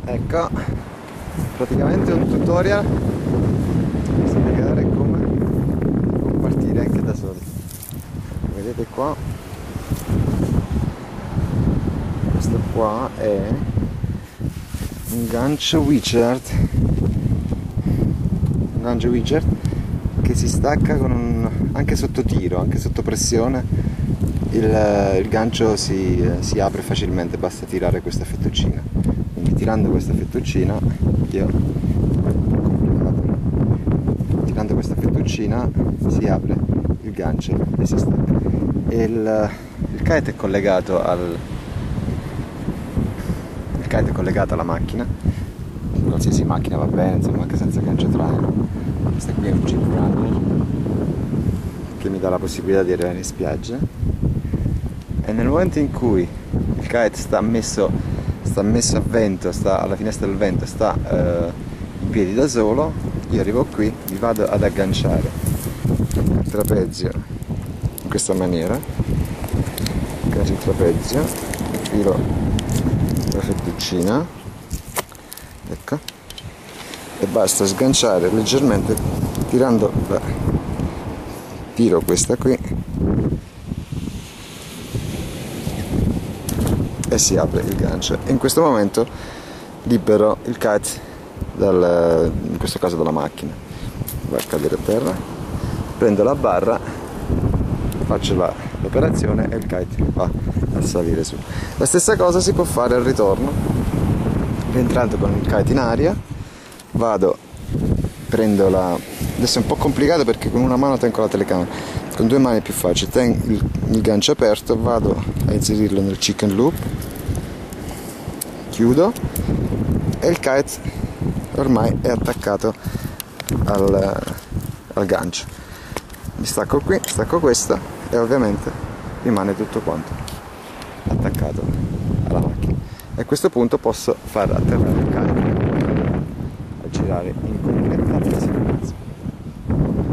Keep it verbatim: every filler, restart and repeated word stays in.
Ecco, praticamente un tutorial per spiegare come partire anche da soli. Vedete qua, questo qua è un gancio Wichardt, un gancio Wichardt che si stacca con un, anche sotto tiro, anche sotto pressione. Il, il gancio si, si apre facilmente, basta tirare questa fettuccina. Quindi tirando questa fettuccina, io, complicato, tirando questa fettuccina si apre il gancio e si stacca. Il, il kite è collegato al il kite è collegato alla macchina, qualsiasi macchina va bene, insomma, anche senza gancio traino. Questo qui è un Jeep Runner che mi dà la possibilità di arrivare in spiaggia. E nel momento in cui il kite sta messo, sta messo a vento, sta alla finestra del vento, sta eh, in piedi da solo, io arrivo qui, mi vado ad agganciare il trapezio in questa maniera, aggancio il trapezio, infilo la fettuccina, ecco, e basta sganciare leggermente tirando la, tiro questa qui e si apre il gancio, e in questo momento libero il kite dal, in questo caso dalla macchina, va a cadere a terra, prendo la barra, faccio la, l'operazione e il kite va a salire su. La stessa cosa si può fare al ritorno, rientrando con il kite in aria, vado, prendo la, adesso è un po' complicato perché con una mano tengo la telecamera, con due mani è più facile, tengo il, il gancio aperto, vado a inserirlo nel chicken loop, chiudo e il kite ormai è attaccato al, al gancio. Mi stacco qui, stacco questo e ovviamente rimane tutto quanto attaccato alla macchina. E a questo punto posso far atterrare il kite a girare in completa sicurezza.